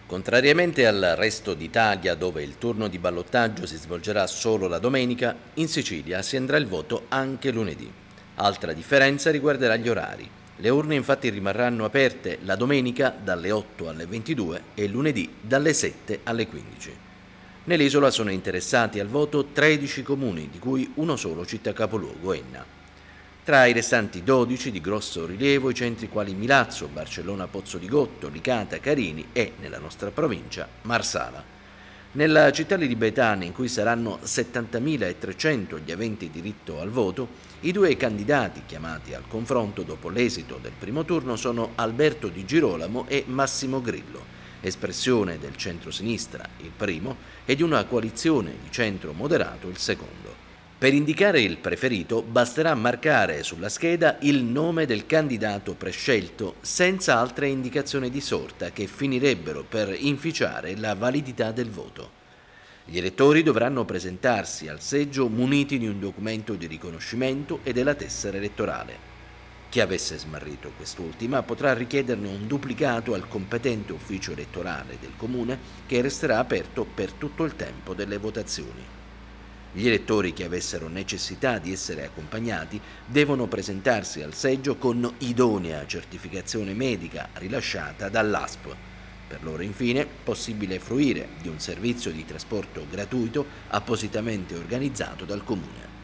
Contrariamente al resto d'Italia, dove il turno di ballottaggio si svolgerà solo la domenica, in Sicilia si andrà il voto anche lunedì. Altra differenza riguarderà gli orari. Le urne infatti rimarranno aperte la domenica dalle 8 alle 22 e lunedì dalle 7 alle 15. Nell'isola sono interessati al voto 13 comuni, di cui uno solo città capoluogo, Enna. Tra i restanti 12 di grosso rilievo i centri quali Milazzo, Barcellona Pozzo di Gotto, Licata, Carini e, nella nostra provincia, Marsala. Nella città librietana, in cui saranno 70.300 gli aventi diritto al voto, i due candidati chiamati al confronto dopo l'esito del primo turno sono Alberto Di Girolamo e Massimo Grillo, espressione del centro-sinistra, il primo, e di una coalizione di centro moderato, il secondo. Per indicare il preferito basterà marcare sulla scheda il nome del candidato prescelto senza altre indicazioni di sorta che finirebbero per inficiare la validità del voto. Gli elettori dovranno presentarsi al seggio muniti di un documento di riconoscimento e della tessera elettorale. Chi avesse smarrito quest'ultima potrà richiederne un duplicato al competente ufficio elettorale del comune che resterà aperto per tutto il tempo delle votazioni. Gli elettori che avessero necessità di essere accompagnati devono presentarsi al seggio con idonea certificazione medica rilasciata dall'ASP. Per loro infine possibile fruire di un servizio di trasporto gratuito appositamente organizzato dal Comune.